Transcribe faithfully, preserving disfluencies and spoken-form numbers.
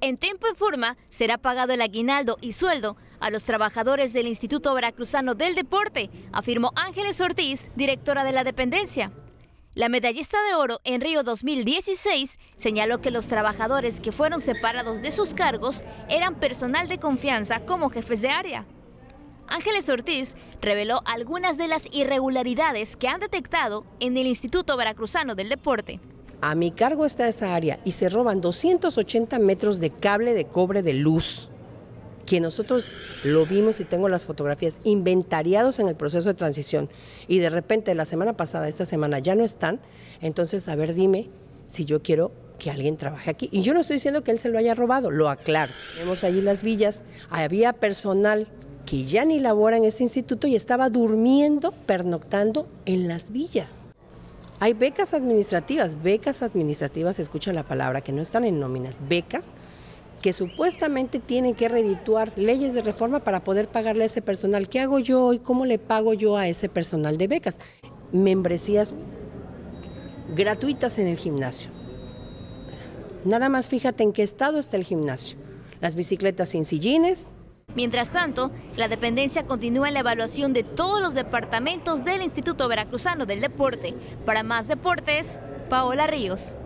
En tiempo y forma será pagado el aguinaldo y sueldo a los trabajadores del Instituto Veracruzano del Deporte, afirmó Ángeles Ortiz, directora de la dependencia. La medallista de oro en Río dos mil dieciséis señaló que los trabajadores que fueron separados de sus cargos eran personal de confianza como jefes de área. Ángeles Ortiz reveló algunas de las irregularidades que han detectado en el Instituto Veracruzano del Deporte. A mi cargo está esa área y se roban doscientos ochenta metros de cable de cobre de luz, que nosotros lo vimos y tengo las fotografías inventariados en el proceso de transición y de repente la semana pasada, esta semana ya no están. Entonces, a ver, dime si yo quiero que alguien trabaje aquí. Y yo no estoy diciendo que él se lo haya robado, lo aclaro. Vemos allí las villas, había personal que ya ni labora en este instituto y estaba durmiendo, pernoctando en las villas. Hay becas administrativas, becas administrativas, escucha la palabra, que no están en nóminas, becas que supuestamente tienen que redituar leyes de reforma para poder pagarle a ese personal. ¿Qué hago yo hoy? ¿Cómo le pago yo a ese personal de becas? Membresías gratuitas en el gimnasio. Nada más fíjate en qué estado está el gimnasio. Las bicicletas sin sillines. Mientras tanto, la dependencia continúa en la evaluación de todos los departamentos del Instituto Veracruzano del Deporte. Para Más Deportes, Paola Ríos.